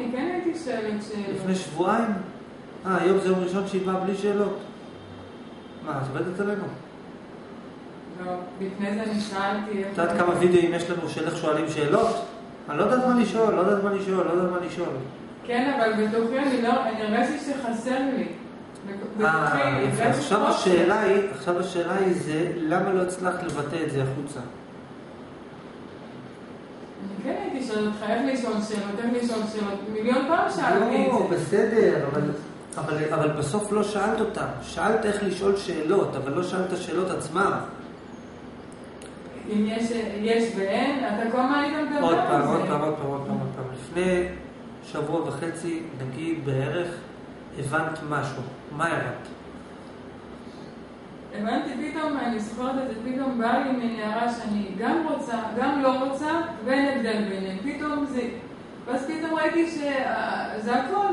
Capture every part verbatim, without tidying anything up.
אני כן הייתי שואלת שאלות. לפני שבועיים? אה, היום זה יום ראשון שהיא באה בלי שאלות. מה, את עובדת עלינו? לא, לפני זה אני שאלתי... את יודעת כמה וידאוים יש לנו של איך שואלים שאלות? אני לא יודעת מה לשאול, לא יודעת מה לשאול, לא יודעת מה לשאול. כן, אבל בתוכי אני לא, אני הרגשתי שחסר לי. אה, עכשיו השאלה היא, עכשיו השאלה היא זה, למה לא הצלחת לבטא את זה החוצה? אני כן הייתי שואלת אותך, איך לשאול שאלות, איך לשאול שאלות, מיליון פעם שאלתי את זה. לא, בסדר, אבל, אבל, אבל בסוף לא שאלת אותם. שאלת איך לשאול שאלות, אבל לא שאלת שאלות עצמם. אם יש, יש ואין, אתה כל מה היית מדבר עוד פעם, על עוד זה. פעם, עוד פעם, עוד פעם, עוד פעם. לפני שבוע וחצי, נגיד בערך, הבנת משהו. מה הבנת? הבנתי פתאום, אני זוכרת את זה, פתאום בא לי מנערה שאני גם רוצה, גם לא רוצה, ואין הבדל ביניהם. פתאום זה... ואז פתאום ראיתי שזה הכל.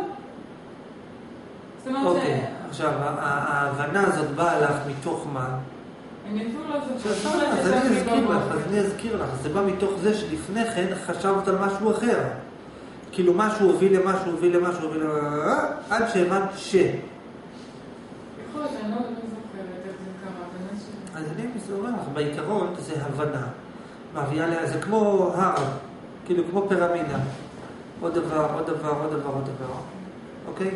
זאת אומרת אוקיי, עכשיו, ההבנה הזאת באה לך מתוך מה? אני אפילו לא זוכרת. אז אני אזכיר לך, אז אני אזכיר לך. זה בא מתוך זה שלפני כן חשבת על משהו אחר. כאילו משהו הוביל למשהו, הוביל למשהו, הוביל למשהו, עד שהבנת ש. יכול להיות, אני לא זוכרת איך זה קרה. אז אני אומר לך, בעיקרון זה הבנה. מביאה לה, זה כמו הר, כאילו כמו פירמידה. עוד דבר, עוד דבר, עוד דבר, עוד דבר. אוקיי?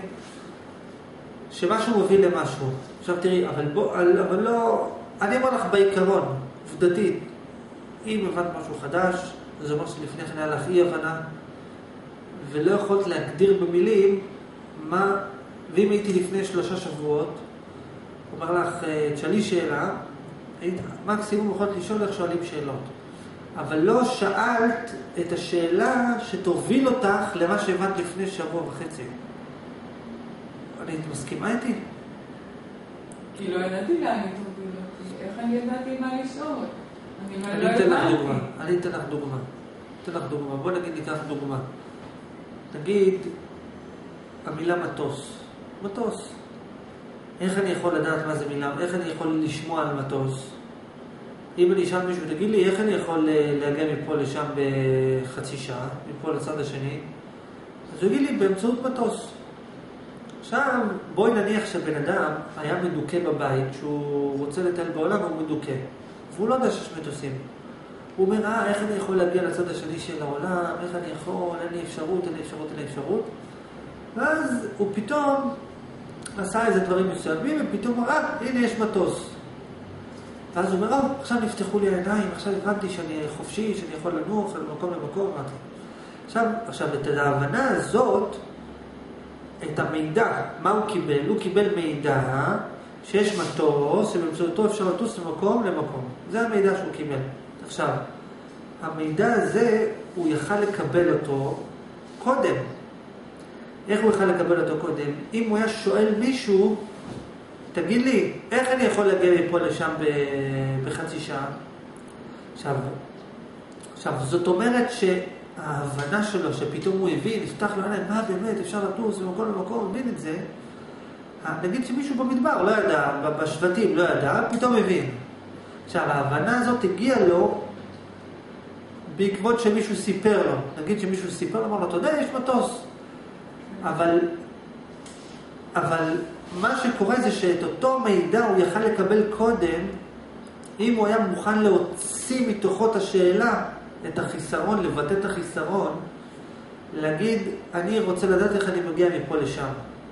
שמשהו מוביל למשהו. עכשיו תראי, אבל בוא, אבל לא... אני אומר לך בעיקרון, עובדתית, אם הבנת משהו חדש, זה אומר שלפני כן היה לך אי הבנה, ולא יכולת להגדיר במילים מה, ואם הייתי לפני שלושה שבועות, אומר לך, תשאלי שאלה, היית, מקסימום יכולת לשאול איך שואלים שאלות. אבל לא שאלת את השאלה שתוביל אותך למה שהבנת לפני שבוע וחצי. אני מסכימה איתי? כי לא ידעתי לאן היא תוביל אותי. איך אני ידעתי מה לשאול? אני אתן לך דוגמה. אני אתן לך דוגמה. אתן לך דוגמה. בוא נגיד ניקח דוגמה. נגיד, המילה מטוס. מטוס. איך אני יכול לדעת מה זה מילה? איך אני יכול לשמוע על מטוס? אם אני אשאל מישהו, תגיד לי, איך אני יכול להגיע מפה לשם בחצי שעה, מפה לצד השני? אז הוא יגיד לי, באמצעות מטוס. עכשיו, בואי נניח שבן אדם היה מדוכא בבית, שהוא רוצה לטייל בעולם, הוא מדוכא. והוא לא יודע שיש מטוסים. הוא אומר, אה, איך אני יכול להגיע לצד השני של העולם? איך אני יכול? אין לי אפשרות, אין לי אפשרות, אין לי אפשרות. ואז הוא פתאום עשה איזה דברים מסוימים, ופתאום אמר, אה, הנה יש מטוס. ואז הוא אומר, אה, עכשיו נפתחו לי העיניים, עכשיו הבנתי שאני חופשי, שאני יכול לנוח למקום למקום. עכשיו, עכשיו, את ההבנה הזאת, את המידע, מה הוא קיבל? הוא קיבל מידע שיש מטוס, שבאמצעותו אפשר לטוס למקום למקום. זה המידע שהוא קיבל. עכשיו, המידע הזה, הוא יכל לקבל אותו קודם. איך הוא יכל לקבל אותו קודם? אם הוא היה שואל מישהו, תגיד לי, איך אני יכול להגיע מפה לשם בחצי שעה? עכשיו, עכשיו, זאת אומרת שההבנה שלו, שפתאום הוא הבין, נפתח לו עליהם, מה באמת, אפשר לטוס במקום למקום, הבין את זה. נגיד שמישהו במדבר לא ידע, בשבטים לא ידע, פתאום הבין. עכשיו, ההבנה הזאת הגיעה לו בעקבות שמישהו סיפר לו. נגיד שמישהו סיפר לו, אמר לו, אתה יודע, יש מטוס. אבל, אבל מה שקורה זה שאת אותו מידע הוא יכל לקבל קודם, אם הוא היה מוכן להוציא מתוכו את השאלה, את החיסרון, לבטא את החיסרון, להגיד, אני רוצה לדעת איך אני מגיע מפה לשם.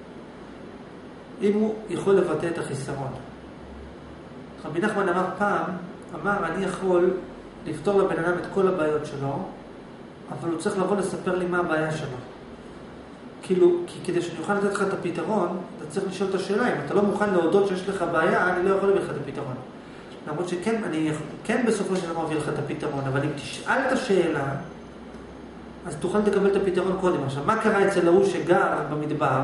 אם הוא יכול לבטא את החיסרון. רבי נחמן אמר פעם, אמר, אני יכול לפתור לבן אדם את כל הבעיות שלו, אבל הוא צריך לבוא לספר לי מה הבעיה שלו. כאילו, כי כדי שאני אוכל לתת לך את הפתרון, אתה צריך לשאול את השאלה, אם אתה לא מוכן להודות שיש לך בעיה, אני לא יכול להביא לך את הפתרון. למרות שכן, אני כן בסופו של דבר מביא לך את הפתרון, אבל אם תשאל את השאלה, אז תוכל לקבל את הפתרון קודם. עכשיו, מה קרה אצל ההוא שגר במדבר?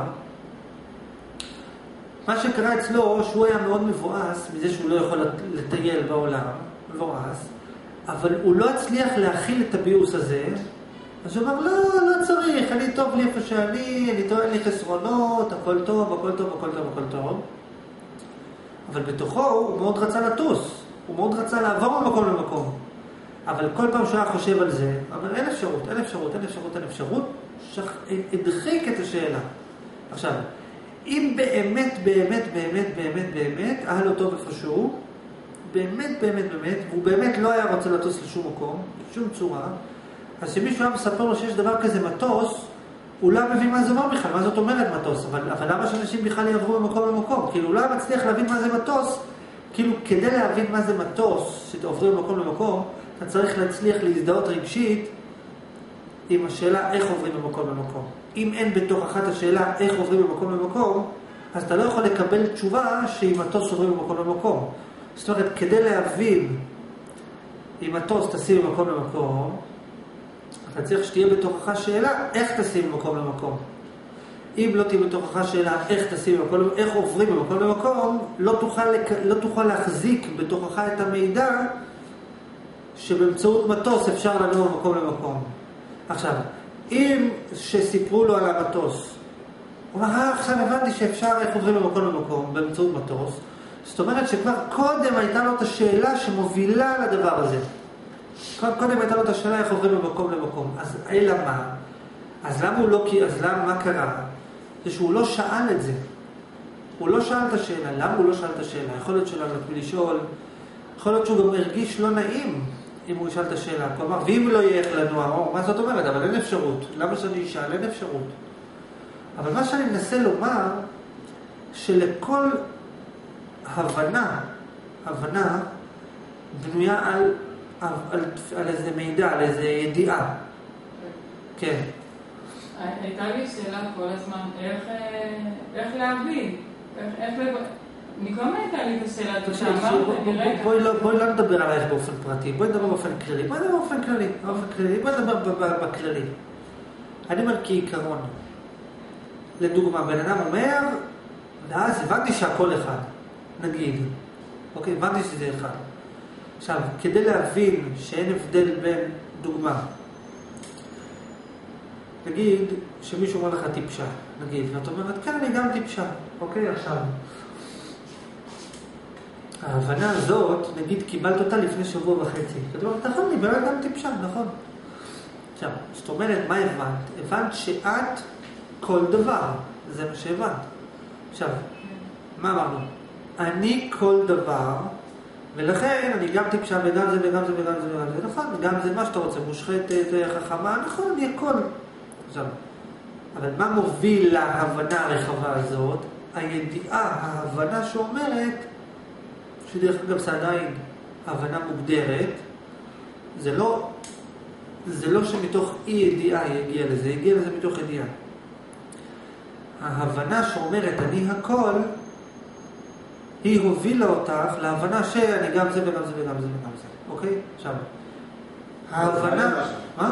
מה שקרה אצלו, שהוא היה מאוד מבואס מזה שהוא לא יכול לטייל בעולם, מבואס, אבל הוא לא הצליח להכיל את הביוס הזה, אז הוא אמר, לא, לא צריך, אני טוב לי איפה שאני, אני טוב, אין לי חסרונות, הכל טוב, הכל טוב, הכל טוב, הכל טוב. אבל בתוכו הוא מאוד רצה לטוס, הוא מאוד רצה לעבור ממקום למקום. אבל כל פעם שהוא היה חושב על זה, אבל אין אפשרות, אין אפשרות, אין אפשרות, אין אפשרות, שח... הדחיק את השאלה. עכשיו, אם באמת, באמת, באמת, באמת, באמת, היה לו טוב איפשהו, באמת, באמת, באמת, והוא באמת לא היה רוצה לטוס לשום מקום, בשום צורה, אז שמישהו היה מספר לו שיש דבר כזה מטוס, הוא לא מבין מה זה אומר בכלל, מה זאת אומרת מטוס, אבל, אבל למה שאנשים בכלל יעברו ממקום למקום? כאילו, הוא לא מצליח להבין מה זה מטוס, כאילו, כדי להבין מה זה מטוס, שעוברים ממקום למקום, אתה צריך להצליח להזדהות רגשית עם השאלה איך עוברים ממקום למקום. אם אין בתוך אחת השאלה איך עוברים ממקום למקום, אז אתה לא יכול לקבל תשובה שאם מטוס עוברים ממקום למקום. זאת אומרת, כדי להבין אם מטוס תשים ממקום למקום, אתה צריך שתהיה בתוכך שאלה איך תשים ממקום למקום. אם לא תהיה בתוכך שאלה איך תשים ממקום למקום, איך עוברים ממקום למקום, לא תוכל, לא תוכל להחזיק בתוכך את המידע שבאמצעות מטוס אפשר לנוע ממקום למקום. עכשיו, אם שסיפרו לו על המטוס, הוא אומר, אה, עכשיו הבנתי שאפשר איך עוברים ממקום למקום באמצעות מטוס, זאת אומרת שכבר קודם הייתה לו את השאלה שמובילה לדבר הזה. קודם הייתה לו את השאלה איך עוברים ממקום למקום. אז אלא מה? אז למה הוא לא, אז למה, מה קרה? זה שהוא לא שאל את זה. הוא לא שאל את השאלה. למה הוא לא שאל את השאלה? יכול להיות שלנו לשאול, יכול להיות שהוא גם הרגיש לא נעים אם הוא ישאל את השאלה. כלומר, ואם לא יהיה איך לנוע, מה זאת אומרת? אבל אין אפשרות. למה שאני אשאל? אין אפשרות. אבל מה שאני מנסה לומר, שלכל הבנה, הבנה בנויה על, על, על, על איזה מידע, על איזה ידיעה. כן. הייתה לי שאלה כל הזמן, איך, איך להבין, איך, איך לב... מקום הייתה לי את השאלה, שאמרת, בואי לא נדבר עלייך באופן פרטי, בואי נדבר באופן כללי, בואי נדבר באופן כללי, בואי נדבר בכללי. אני אומר כעיקרון, לדוגמה, בן אדם אומר, ואז הבנתי שהכל אחד, נגיד, אוקיי, הבנתי שזה אחד. עכשיו, כדי להבין שאין הבדל בין דוגמה, נגיד שמישהו אומר לך טיפשה, נגיד, ואת אומרת, כן, אני גם טיפשה, אוקיי, עכשיו. ההבנה הזאת, נגיד, קיבלת אותה לפני שבוע וחצי. אתה אומר, נכון, אני באמת גם טיפשה, נכון. עכשיו, זאת אומרת, מה הבנת? הבנת שאת כל דבר, זה מה שהבנת. עכשיו, מה אמרנו? אני כל דבר, ולכן אני גם טיפשה וגם זה וגם זה וגם זה וגם זה, נכון, גם זה מה שאתה רוצה, מושחתת, חכמה, נכון, אני הכל. עכשיו, אבל מה מוביל להבנה הרחבה הזאת? הידיעה, ההבנה שאומרת, שדרך אגב זה עדיין הבנה מוגדרת, זה לא, זה לא שמתוך אי ידיעה יגיע לזה, יגיע לזה מתוך ידיעה. ההבנה שאומרת אני הכל, היא הובילה אותך להבנה שאני גם זה וגם זה וגם זה וגם זה. אוקיי? עכשיו, ההבנה... מה?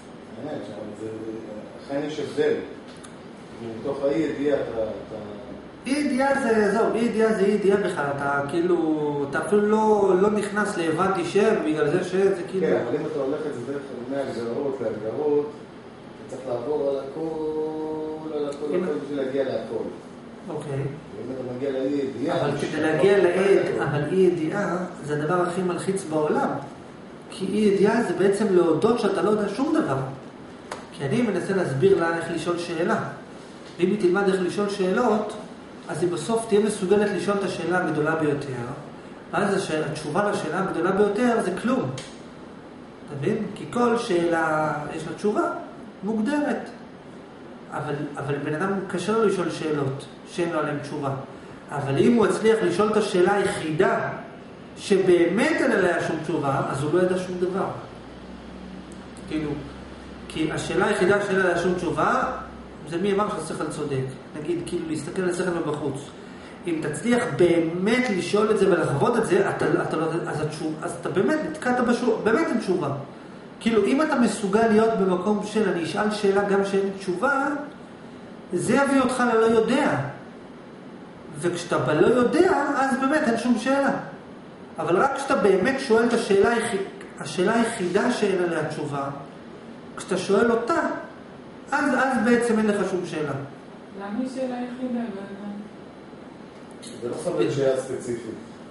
לכן יש הבדל. מתוך האי ידיעה אתה... אי ידיעה זה, זהו, אי ידיעה זה אי ידיעה בכלל. אתה כאילו, אתה אפילו לא, לא נכנס להבנתי שם, בגלל זה שזה כאילו... כן, אבל אם אתה הולך את זה דרך מהגדרות להגדרות, אתה צריך לעבור על הכל, על הכל, על הכל בשביל להגיע להכל. אוקיי. ואם אתה מגיע לאי ידיעה... אבל כדי להגיע לעד, אבל אי ידיעה זה הדבר הכי מלחיץ בעולם. כי אי ידיעה זה בעצם להודות שאתה לא יודע שום דבר. כי אני מנסה להסביר לה איך לשאול שאלה. ואם היא תלמד איך לשאול שאלות, אז היא בסוף תהיה מסוגלת לשאול את השאלה הגדולה ביותר. ואז התשובה לשאלה הגדולה ביותר זה כלום. אתה מבין? כי כל שאלה יש לה תשובה מוגדרת. אבל, אבל בן אדם קשה לו לשאול שאלות שאין לו עליהן תשובה. אבל אם הוא הצליח לשאול את השאלה היחידה שבאמת אין עליה שום תשובה, אז הוא לא ידע שום דבר. כאילו, כי השאלה היחידה שאין עליה שום תשובה, זה מי אמר שהשכל צודק. נגיד, כאילו, להסתכל על השכל מבחוץ. אם תצליח באמת לשאול את זה ולחוות את זה, אתה, אתה לא, אז, התשוב, אז אתה באמת נתקעת בשור, באמת אין תשובה. כאילו, אם אתה מסוגל להיות במקום של אני אשאל שאלה גם שאין תשובה, זה יביא אותך ללא יודע. וכשאתה בלא יודע, אז באמת אין שום שאלה. אבל רק כשאתה באמת שואל את השאלה, השאלה היחידה שאין עליה תשובה, כשאתה שואל אותה, אז, אז בעצם אין לך שום שאלה. למה היא שאלה יחידה? זה לא חייב שאלה ספציפית.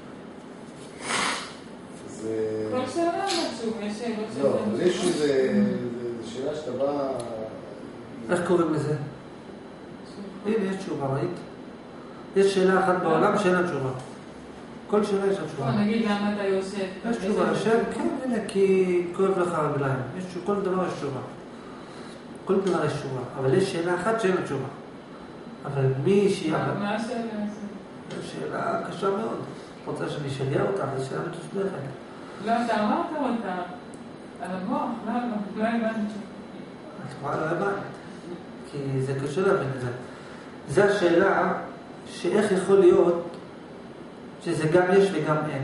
כל שאלה משהו, יש שאלות לא, אבל יש איזו שאלה שאתה בא איך קוראים לזה? הנה, יש תשובה, ראית? יש שאלה אחת בעולם שאין לה תשובה. כל שאלה יש לה תשובה. בוא נגיד למה אתה יושב. יש תשובה, יושב, כן, הנה, כי כואב לך הרגליים. כל דבר יש תשובה. כל דבר יש תשובה. אבל יש שאלה אחת שאין לה תשובה. אבל מי שהיא... מה השאלה הזאת? שאלה קשה מאוד. רוצה שאני אשגע אותך, זו שאלה מתוסבכת. לא, אתה אמרת אותה. על המוח, לא, לא הבנתי. התשובה לא הבנת. כי זה קשה להבין את זה. זו השאלה שאיך יכול להיות שזה גם יש וגם אין.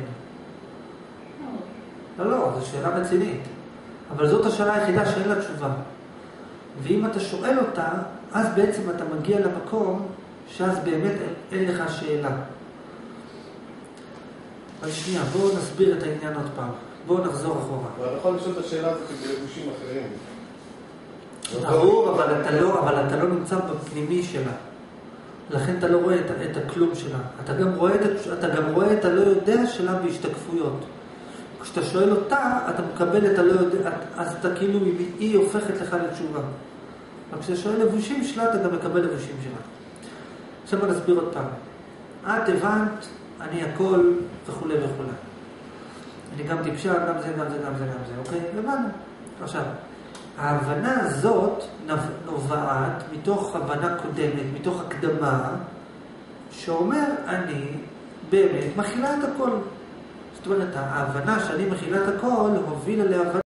לא, לא, זו שאלה רצינית. אבל זאת השאלה היחידה שאין לה תשובה. ואם אתה שואל אותה, אז בעצם אתה מגיע למקום שאז באמת אין לך שאלה. אז שנייה, בואו נסביר את העניין עוד פעם. בואו נחזור אחורה. ואתה יכול לשאול את השאלה הזאת בלבושים אחרים. ברור, אבל אתה לא, אבל אתה לא נמצא בפנימי שלה. לכן אתה לא רואה את, את הכלום שלה. אתה גם רואה את, אתה גם רואה את הלא יודע שלה בהשתקפויות. כשאתה שואל אותה, אתה מקבל את הלא יודע, אז אתה כאילו, היא הופכת לך לתשובה. אבל כשאתה שואל לבושים שלה, אתה גם מקבל לבושים שלה. עכשיו בוא נסביר עוד פעם. את הבנת, אני הכל, וכו' וכו'. אני גם טיפשה, גם זה, גם זה, גם זה, גם זה, אוקיי? הבנו. עכשיו, ההבנה הזאת נובעת מתוך הבנה קודמת, מתוך הקדמה, שאומר, אני באמת מכילה את הכל. זאת אומרת, ההבנה שאני מכילה את הכל, הובילה להבנה